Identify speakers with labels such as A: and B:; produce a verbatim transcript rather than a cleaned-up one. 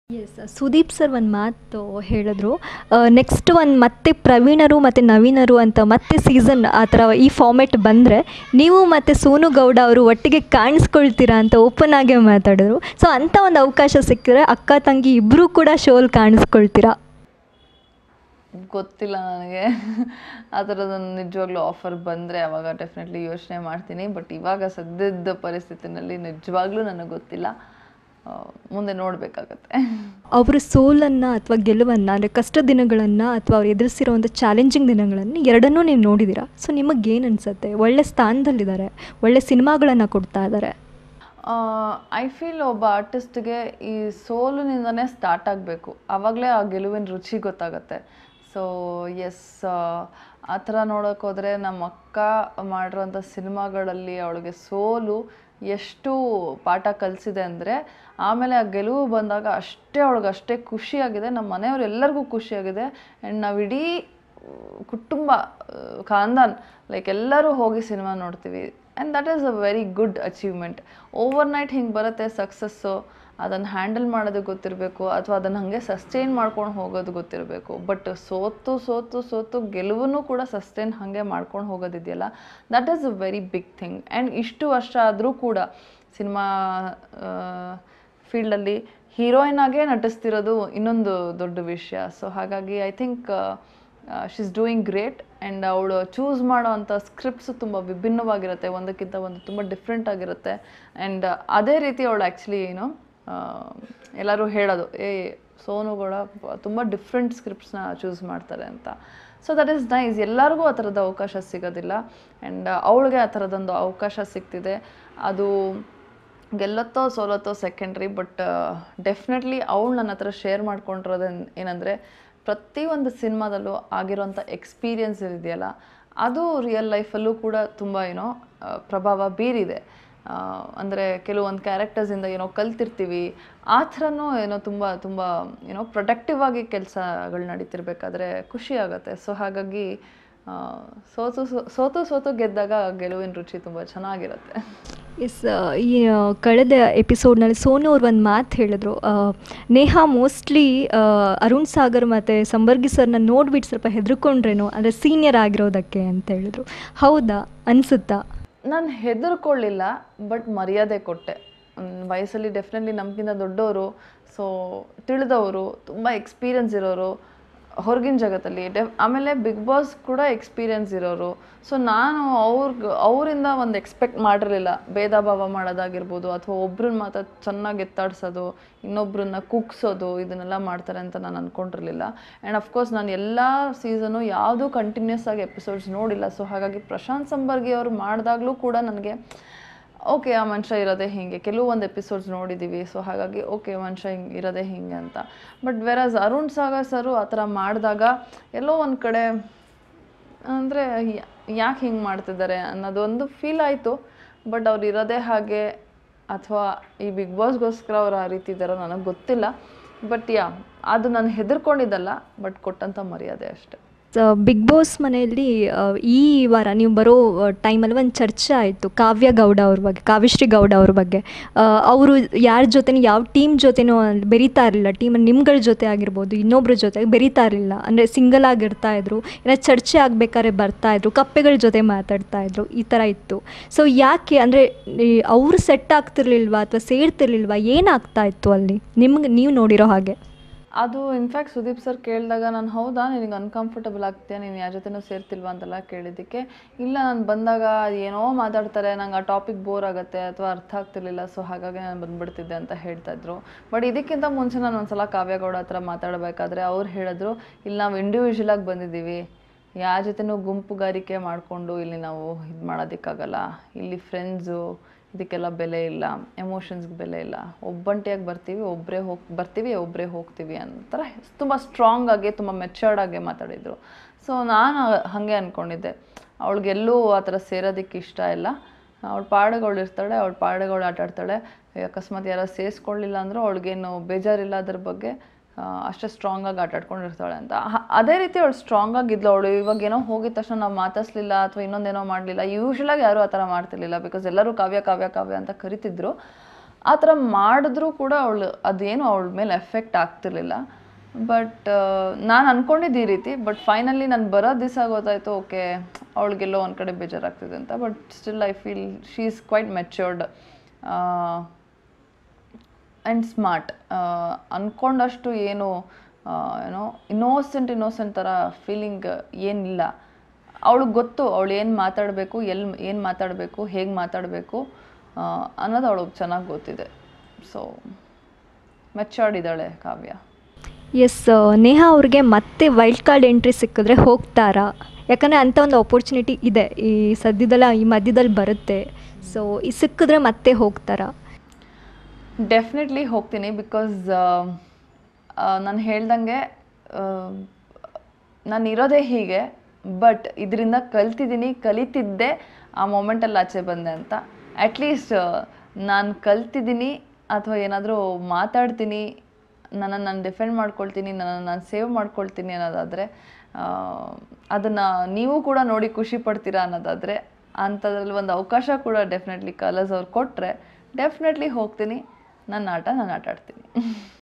A: S Sudeep sir ಒಂದು ಮಾತು ಹೇಳಿದ್ರು. ನೆಕ್ಸ್ಟ್ ಒಂದು ಮತ್ತೆ ಪ್ರವೀಣರು ಮತ್ತು ನವೀನರು ಅಂತ ಮತ್ತೆ ಸೀಸನ್ ಆ ಥರ ಈ ಫಾರ್ಮೆಟ್ ಬಂದರೆ ನೀವು ಮತ್ತು ಸೋನು ಗೌಡ ಅವರು ಒಟ್ಟಿಗೆ ಕಾಣಿಸ್ಕೊಳ್ತೀರಾ ಅಂತ ಓಪನ್ ಆಗೇ ಮಾತಾಡಿದ್ರು. ಸೊ ಅಂಥ ಒಂದು ಅವಕಾಶ ಸಿಕ್ಕಿದ್ರೆ ಅಕ್ಕ ತಂಗಿ ಇಬ್ಬರೂ ಕೂಡ ಶೋಲ್ ಕಾಣಿಸ್ಕೊಳ್ತೀರಾ?
B: ಗೊತ್ತಿಲ್ಲ ನನಗೆ. ಆ ಥರದೊಂದು ನಿಜವಾಗ್ಲೂ ಆಫರ್ ಬಂದರೆ ಅವಾಗ ಡೆಫಿನೆಟ್ಲಿ ಯೋಚನೆ ಮಾಡ್ತೀನಿ. ಬಟ್ ಇವಾಗ ಸದ್ಯದ ಪರಿಸ್ಥಿತಿನಲ್ಲಿ ನಿಜವಾಗ್ಲೂ ನನಗೆ ಗೊತ್ತಿಲ್ಲ. ಮುಂದೆ ನೋಡಬೇಕಾಗತ್ತೆ.
A: ಅವರು ಸೋಲನ್ನು ಅಥವಾ ಗೆಲುವನ್ನು ಅಂದರೆ ಕಷ್ಟ ದಿನಗಳನ್ನು ಅಥವಾ ಅವ್ರು ಎದುರಿಸಿರೋವಂಥ ಚಾಲೆಂಜಿಂಗ್ ದಿನಗಳನ್ನು ಎರಡನ್ನೂ ನೀವು ನೋಡಿದ್ದೀರಾ. ಸೊ ನಿಮಗೇನು ಅನಿಸುತ್ತೆ? ಒಳ್ಳೆ ಸ್ಥಾನದಲ್ಲಿದ್ದಾರೆ, ಒಳ್ಳೆ ಸಿನಿಮಾಗಳನ್ನು ಕೊಡ್ತಾ ಇದ್ದಾರೆ.
B: ಐ ಫೀಲ್ ಒಬ್ಬ ಆರ್ಟಿಸ್ಟ್ಗೆ ಈ ಸೋಲಿನಿಂದನೇ ಸ್ಟಾರ್ಟ್ ಆಗಬೇಕು, ಆವಾಗಲೇ ಆ ಗೆಲುವಿನ ರುಚಿ ಗೊತ್ತಾಗತ್ತೆ. ಸೊ ಎಸ್, ಆ ಥರ ನೋಡೋಕ್ಕೋದ್ರೆ ನಮ್ಮ ಅಕ್ಕ ಮಾಡಿರೋಂಥ ಸಿನಿಮಾಗಳಲ್ಲಿ ಅವಳಿಗೆ ಸೋಲು ಎಷ್ಟು ಪಾಠ ಕಲಿಸಿದೆ ಅಂದರೆ ಆಮೇಲೆ ಆ ಗೆಲುವು ಬಂದಾಗ ಅಷ್ಟೇ ಅವಳಿಗೆ ಅಷ್ಟೇ ಖುಷಿಯಾಗಿದೆ, ನಮ್ಮ ಮನೆಯವ್ರು ಎಲ್ಲರಿಗೂ ಖುಷಿಯಾಗಿದೆ. ಆ್ಯಂಡ್ ನಾವು ಇಡೀ ಕುಟುಂಬ ಖಾನ್ದಾನ್ ಲೈಕ್ ಎಲ್ಲರೂ ಹೋಗಿ ಸಿನಿಮಾ ನೋಡ್ತೀವಿ. And that is a very good achievement. Overnight ಹಿಂಗೆ ಬರುತ್ತೆ ಸಕ್ಸಸ್ಸು, ಅದನ್ನು ಹ್ಯಾಂಡಲ್ ಮಾಡೋದು ಗೊತ್ತಿರಬೇಕು ಅಥವಾ ಅದನ್ನು ಹಾಗೆ ಸಸ್ಟೈನ್ ಮಾಡ್ಕೊಂಡು ಹೋಗೋದು ಗೊತ್ತಿರಬೇಕು. ಬಟ್ ಸೋತು ಸೋತು ಸೋತು ಗೆಲುವನ್ನು ಕೂಡ ಸಸ್ಟೈನ್ ಹಾಗೆ ಮಾಡ್ಕೊಂಡು ಹೋಗೋದಿದೆಯಲ್ಲ, that is a very big thing. And ಇಷ್ಟು ವರ್ಷ ಆದರೂ ಕೂಡ ಸಿನಿಮಾ ಫೀಲ್ಡಲ್ಲಿ ಹೀರೋಯಿನ್ ಆಗೇ ನಟಿಸ್ತಿರೋದು ಇನ್ನೊಂದು ದೊಡ್ಡ ವಿಷಯ. ಸೊ ಹಾಗಾಗಿ I think she is doing great. And ಅವಳು ಚೂಸ್ ಮಾಡೋ ಅಂಥ ಸ್ಕ್ರಿಪ್ಟ್ಸು ತುಂಬ ವಿಭಿನ್ನವಾಗಿರುತ್ತೆ, ಒಂದಕ್ಕಿಂತ ಒಂದು ತುಂಬ ಡಿಫ್ರೆಂಟ್ ಆಗಿರುತ್ತೆ. ಆ್ಯಂಡ್ ಅದೇ ರೀತಿ ಅವಳು ಆ್ಯಕ್ಚುಲಿ ಏನು ಎಲ್ಲರೂ ಹೇಳೋದು, ಏ ಸೋನು ಗೌಡ ತುಂಬ ಡಿಫ್ರೆಂಟ್ ಸ್ಕ್ರಿಪ್ಟ್ಸ್ನ ಚೂಸ್ ಮಾಡ್ತಾರೆ ಅಂತ. So that is nice. ಎಲ್ಲರಿಗೂ ಆ ಥರದ ಅವಕಾಶ ಸಿಗೋದಿಲ್ಲ. ಆ್ಯಂಡ್ ಅವಳಿಗೆ ಆ ಥರದೊಂದು ಅವಕಾಶ ಸಿಗ್ತಿದೆ. ಅದು ಗೆಲ್ಲತ್ತೋ ಸೋಲತ್ತೋ ಸೆಕೆಂಡ್ರಿ. ಬಟ್ ಡೆಫಿನೆಟ್ಲಿ ಅವಳು ನನ್ನ ಹತ್ರ ಶೇರ್ ಮಾಡ್ಕೊಂಡಿರೋದು ಏನಂದರೆ, ಪ್ರತಿಯೊಂದು ಸಿನಿಮಾದಲ್ಲೂ ಆಗಿರೋಂಥ ಎಕ್ಸ್ಪೀರಿಯನ್ಸ್ ಇದೆಯಲ್ಲ, ಅದು ರಿಯಲ್ ಲೈಫಲ್ಲೂ ಕೂಡ ತುಂಬ ಏನೋ ಪ್ರಭಾವ ಬೀರಿದೆ. ಅಂದರೆ ಕೆಲವೊಂದು ಕ್ಯಾರೆಕ್ಟರ್ಸಿಂದ ಏನೋ ಕಲ್ತಿರ್ತೀವಿ, ಆ ಥರನೂ ಏನೋ ತುಂಬ ತುಂಬ ಏನೋ ಪ್ರೊಡಕ್ಟಿವ್ ಆಗಿ ಕೆಲಸಗಳು ನಡೀತಿರ್ಬೇಕಾದ್ರೆ ಖುಷಿ ಆಗುತ್ತೆ. ಸೊ ಹಾಗಾಗಿ ಸೋತು ಸೋತು ಸೋತು ಗೆದ್ದಾಗ ಗೆಲುವಿನ ರುಚಿ ತುಂಬ ಚೆನ್ನಾಗಿರುತ್ತೆ.
A: ಎಸ್, ಈ ಕಳೆದ ಎಪಿಸೋಡ್ನಲ್ಲಿ ಸೋನು ಅವ್ರು ಒಂದು ಮಾತು ಹೇಳಿದ್ರು, ನೇಹಾ ಮೋಸ್ಟ್ಲಿ ಅರುಣ್ ಸಾಗರ್ ಮತ್ತು ಸಂಬರ್ಗಿ ಸರ್ನ ನೋಡಿಬಿಟ್ಟು ಸ್ವಲ್ಪ ಹೆದರ್ಕೊಂಡ್ರೇನೋ, ಅಂದರೆ ಸೀನಿಯರ್ ಆಗಿರೋದಕ್ಕೆ ಅಂತ ಹೇಳಿದ್ರು. ಹೌದಾ ಅನಿಸುತ್ತಾ?
B: ನಾನು ಹೆದರ್ಕೊಳ್ಳಿಲ್ಲ, ಬಟ್ ಮರ್ಯಾದೆ ಕೊಟ್ಟೆ. ವಯಸ್ಸಲ್ಲಿ ಡೆಫಿನೆಟ್ಲಿ ನಮಗಿಂತ ದೊಡ್ಡವರು, ಸೊ ತಿಳಿದವರು, ತುಂಬ ಎಕ್ಸ್ಪೀರಿಯನ್ಸ್ ಇರೋರು ಹೊರಗಿನ ಜಗತ್ತಲ್ಲಿ. ಡೆಫ್ ಆಮೇಲೆ ಬಿಗ್ ಬಾಸ್ ಕೂಡ ಎಕ್ಸ್ಪೀರಿಯನ್ಸ್ ಇರೋರು. ಸೊ ನಾನು ಅವ್ರಿಗೆ ಅವರಿಂದ ಒಂದು ಎಕ್ಸ್ಪೆಕ್ಟ್ ಮಾಡಿರಲಿಲ್ಲ ಭೇದ ಭಾವ ಮಾಡೋದಾಗಿರ್ಬೋದು, ಅಥವಾ ಒಬ್ರನ್ನ ಮಾತ್ರ ಚೆನ್ನಾಗಿ ಎತ್ತಾಡ್ಸೋದು, ಇನ್ನೊಬ್ರನ್ನ ಕುಗ್ಸೋದು, ಇದನ್ನೆಲ್ಲ ಮಾಡ್ತಾರೆ ಅಂತ ನಾನು ಅಂದ್ಕೊಂಡಿರಲಿಲ್ಲ. ಆ್ಯಂಡ್ ಅಫ್ಕೋರ್ಸ್ ನಾನು ಎಲ್ಲ ಸೀಸನು ಯಾವುದೂ ಕಂಟಿನ್ಯೂಸ್ ಆಗಿ ಎಪಿಸೋಡ್ಸ್ ನೋಡಿಲ್ಲ. ಸೊ ಹಾಗಾಗಿ ಪ್ರಶಾಂತ್ ಸಂಬರ್ಗಿ ಅವರು ಮಾಡಿದಾಗಲೂ ಕೂಡ ನನಗೆ ಓಕೆ ಆ ಮನುಷ್ಯ ಇರೋದೇ ಹೀಗೆ, ಕೆಲವೊಂದು ಎಪಿಸೋಡ್ಸ್ ನೋಡಿದ್ದೀವಿ. ಸೊ ಹಾಗಾಗಿ ಓಕೆ ಮನುಷ್ಯ ಹಿಂಗೆ ಇರೋದೇ ಹೀಗೆ ಅಂತ. But versus Arun Sagar sir ಆ ಥರ ಮಾಡಿದಾಗ ಎಲ್ಲೋ ಒಂದು ಕಡೆ ಅಂದರೆ ಯಾಕೆ ಹಿಂಗೆ ಮಾಡ್ತಿದ್ದಾರೆ ಅನ್ನೋದೊಂದು ಫೀಲ್ ಆಯಿತು. ಬಟ್ ಅವ್ರು ಇರೋದೇ ಹಾಗೆ ಅಥವಾ ಈ ಬಿಗ್ ಬಾಸ್ಗೋಸ್ಕರ ಅವ್ರು ಆ ರೀತಿ ಇದ್ದಾರೋ ನನಗೆ ಗೊತ್ತಿಲ್ಲ. ಬಟ್ ಯಾ, ಅದು ನಾನು ಹೆದರ್ಕೊಂಡಿದ್ದಲ್ಲ, ಬಟ್ ಕೊಟ್ಟಂಥ ಮರ್ಯಾದೆ ಅಷ್ಟೆ.
A: ಬಿಗ್ ಬಾಸ್ ಮನೆಯಲ್ಲಿ ಈ ವಾರ ನೀವು ಬರೋ ಟೈಮಲ್ಲಿ ಒಂದು ಚರ್ಚೆ ಆಯಿತು ಕಾವ್ಯ ಗೌಡ ಅವ್ರ ಬಗ್ಗೆ, ಕಾವ್ಯಶ್ರೀ ಗೌಡ ಅವ್ರ ಬಗ್ಗೆ. ಅವರು ಯಾರ ಜೊತೆನೂ ಯಾವ ಟೀಮ್ ಜೊತೆನೂ ಬೆರೀತಾ ಇರಲಿಲ್ಲ, ಟೀಮಲ್ಲಿ ನಿಮ್ಗಳ ಜೊತೆ ಆಗಿರ್ಬೋದು ಇನ್ನೊಬ್ಬರ ಜೊತೆ ಬೆರೀತಾ ಇರಲಿಲ್ಲ. ಅಂದರೆ ಸಿಂಗಲ್ ಆಗಿರ್ತಾ ಇದ್ರು, ಏನೋ ಚರ್ಚೆ ಆಗಬೇಕಾದ್ರೆ ಬರ್ತಾಯಿದ್ರು, ಕಪ್ಪೆಗಳ ಜೊತೆ ಮಾತಾಡ್ತಾಯಿದ್ರು, ಈ ಥರ ಇತ್ತು. ಸೊ ಯಾಕೆ ಅಂದರೆ ಅವರು ಸೆಟ್ ಆಗ್ತಿರ್ಲಿಲ್ವಾ ಅಥವಾ ಸೇರ್ತಿರ್ಲಿಲ್ವಾ, ಏನಾಗ್ತಾ ಇತ್ತು ಅಲ್ಲಿ ನಿಮ್ಗೆ ನೀವು ನೋಡಿರೋ ಹಾಗೆ?
B: ಅದು ಇನ್ಫ್ಯಾಕ್ಟ್ ಸುದೀಪ್ ಸರ್ ಕೇಳಿದಾಗ ನಾನು, ಹೌದಾ ನಿನಗೆ ಅನ್ಕಂಫರ್ಟಬಲ್ ಆಗ್ತೀಯಾ, ನೀನು ಯಾರ ಜೊತೆನೂ ಸೇರ್ತಿಲ್ವಾ ಅಂತೆಲ್ಲ ಕೇಳಿದ್ದಕ್ಕೆ, ಇಲ್ಲ ನಾನು ಬಂದಾಗ ಏನೋ ಮಾತಾಡ್ತಾರೆ, ನಂಗೆ ಆ ಟಾಪಿಕ್ ಬೋರ್ ಆಗುತ್ತೆ ಅಥವಾ ಅರ್ಥ ಆಗ್ತಿರ್ಲಿಲ್ಲ, ಸೊ ಹಾಗಾಗಿ ನಾನು ಬಂದುಬಿಡ್ತಿದ್ದೆ ಅಂತ ಹೇಳ್ತಾಯಿದ್ರು. ಬಟ್ ಇದಕ್ಕಿಂತ ಮುಂಚೆ ನಾನು ಒಂದು ಸಲ ಕಾವ್ಯಗೌಡ ಹತ್ರ ಮಾತಾಡಬೇಕಾದ್ರೆ ಅವ್ರು ಹೇಳಿದ್ರು, ಇಲ್ಲಿ ನಾವು ಇಂಡಿವಿಜುವಲಾಗಿ ಬಂದಿದ್ದೀವಿ, ಯಾರ ಜೊತೆನೂ ಗುಂಪುಗಾರಿಕೆ ಮಾಡಿಕೊಂಡು ಇಲ್ಲಿ ನಾವು ಇದು ಮಾಡೋದಕ್ಕಾಗಲ್ಲ, ಇಲ್ಲಿ ಫ್ರೆಂಡ್ಸು ಇದಕ್ಕೆಲ್ಲ ಬೆಲೆ ಇಲ್ಲ, ಎಮೋಷನ್ಸ್ಗೆ ಬೆಲೆ ಇಲ್ಲ, ಒಬ್ಬಂಟಿಯಾಗಿ ಬರ್ತೀವಿ, ಒಬ್ಬರೇ ಹೋಗಿ ಬರ್ತೀವಿ, ಒಬ್ಬರೇ ಹೋಗ್ತೀವಿ ಅಂತಾರೆ. ತುಂಬ ಸ್ಟ್ರಾಂಗ್ ಆಗಿ ತುಂಬ ಮೆಚರ್ಡ್ ಆಗಿ ಮಾತಾಡಿದರು. ಸೊ ನಾನು ಹಾಗೆ ಅಂದ್ಕೊಂಡಿದ್ದೆ, ಅವಳಿಗೆಲ್ಲೂ ಆ ಥರ ಸೇರೋದಕ್ಕೆ ಇಷ್ಟ ಇಲ್ಲ, ಅವಳ ಪಾಡುಗಳು ಇರ್ತಾಳೆ, ಅವಳ ಪಾಡುಗಳು ಆಟ ಆಡ್ತಾಳೆ, ಅಕಸ್ಮಾತ್ ಯಾರು ಸೇರಿಸ್ಕೊಳ್ಳಿಲ್ಲ ಅಂದರೂ ಅವಳಿಗೇನು ಬೇಜಾರಿಲ್ಲ ಅದ್ರ ಬಗ್ಗೆ, ಅಷ್ಟೇ ಸ್ಟ್ರಾಂಗಾಗಿ ಆಟ ಆಡ್ಕೊಂಡಿರ್ತಾಳೆ ಅಂತ. ಅದೇ ರೀತಿ ಅವಳು ಸ್ಟ್ರಾಂಗ್ ಆಗಿದ್ಲು. ಅವಳು ಇವಾಗ ಏನೋ ಹೋಗಿದ ತಕ್ಷಣ ನಾವು ಮಾತಾಡಿಸ್ಲಿಲ್ಲ ಅಥವಾ ಇನ್ನೊಂದೇನೋ ಮಾಡಲಿಲ್ಲ, ಯೂಶ್ವಲಾಗಿ ಯಾರೂ ಆ ಥರ ಮಾಡ್ತಿರ್ಲಿಲ್ಲ, ಬಿಕಾಸ್ ಎಲ್ಲರೂ ಕಾವ್ಯ ಕಾವ್ಯ ಕಾವ್ಯ ಅಂತ ಕರಿತಿದ್ರು. ಆ ಥರ ಮಾಡಿದ್ರೂ ಕೂಡ ಅವಳು ಅದೇನು ಅವಳ ಮೇಲೆ ಎಫೆಕ್ಟ್ ಆಗ್ತಿರ್ಲಿಲ್ಲ. ಬಟ್ ನಾನು ಅಂದ್ಕೊಂಡಿದ್ದು ಈ ರೀತಿ, ಬಟ್ ಫೈನಲಿ ನಾನು ಬರೋ ದಿವಸ ಗೊತ್ತಾಯಿತು ಓಕೆ ಅವಳಿಗೆಲ್ಲೋ ಒಂದು ಕಡೆ ಬೇಜಾರಾಗ್ತಿದೆ ಅಂತ. But still I feel she is quite matured and smart. ಅಂದ್ಕೊಂಡಷ್ಟು ಏನು ಏನೋ ಇನ್ನೋಸೆಂಟ್ ಇನ್ನೋಸೆಂಟ್ ಥರ ಫೀಲಿಂಗ್ ಏನಿಲ್ಲ. ಅವಳಿಗೆ ಗೊತ್ತು ಅವಳು ಏನು ಮಾತಾಡಬೇಕು, ಎಲ್ಲಿ ಏನು ಮಾತಾಡಬೇಕು, ಹೇಗೆ ಮಾತಾಡಬೇಕು ಅನ್ನೋದು ಅವಳಿಗೆ ಚೆನ್ನಾಗಿ ಗೊತ್ತಿದೆ. ಸೊ ಮೆಚ್ಯೂರ್ಡ್ ಇದ್ದಾಳೆ ಕಾವ್ಯ.
A: ಎಸ್, ನೇಹಾ ಅವ್ರಿಗೆ ಮತ್ತೆ ವೈಲ್ಡ್ ಕಾರ್ಡ್ ಎಂಟ್ರಿ ಸಿಕ್ಕಿದ್ರೆ ಹೋಗ್ತಾರಾ? ಯಾಕಂದರೆ ಅಂಥ ಒಂದು ಆಪರ್ಚುನಿಟಿ ಇದೆ ಈ ಸದ್ಯದಲ್ಲ ಈ ಮಧ್ಯದಲ್ಲಿ ಬರುತ್ತೆ. ಸೊ ಈ ಸಿಕ್ಕಿದ್ರೆ ಮತ್ತೆ ಹೋಗ್ತಾರಾ?
B: ಡೆಫಿನೆಟ್ಲಿ ಹೋಗ್ತೀನಿ. ಬಿಕಾಸ್ ನಾನು ಹೇಳ್ದಂಗೆ ನಾನು ಇರೋದೇ ಹೀಗೆ, ಬಟ್ ಇದರಿಂದ ಕಲ್ತಿದ್ದೀನಿ, ಕಲಿತಿದ್ದೆ ಆ ಮೊಮೆಂಟಲ್ಲಿ ಆಚೆ ಬಂದೆ ಅಂತ. ಅಟ್ಲೀಸ್ಟ್ ನಾನು ಕಲ್ತಿದ್ದೀನಿ ಅಥವಾ ಏನಾದರೂ ಮಾತಾಡ್ತೀನಿ, ನನ್ನನ್ನು ನಾನು ಡಿಫೆಂಡ್ ಮಾಡ್ಕೊಳ್ತೀನಿ, ನನ್ನನ್ನು ನಾನು ಸೇವ್ ಮಾಡ್ಕೊಳ್ತೀನಿ ಅನ್ನೋದಾದರೆ, ಅದನ್ನು ನೀವು ಕೂಡ ನೋಡಿ ಖುಷಿ ಪಡ್ತೀರಾ ಅನ್ನೋದಾದರೆ, ಅಂಥದ್ರಲ್ಲಿ ಒಂದು ಅವಕಾಶ ಕೂಡ ಡೆಫಿನೆಟ್ಲಿ ಕಲರ್ಸ್ ಅವ್ರು ಕೊಟ್ಟರೆ ಡೆಫಿನೆಟ್ಲಿ ಹೋಗ್ತೀನಿ. ನನ್ನ ಆಟ ನಾನು ಆಟ ಆಡ್ತೀನಿ.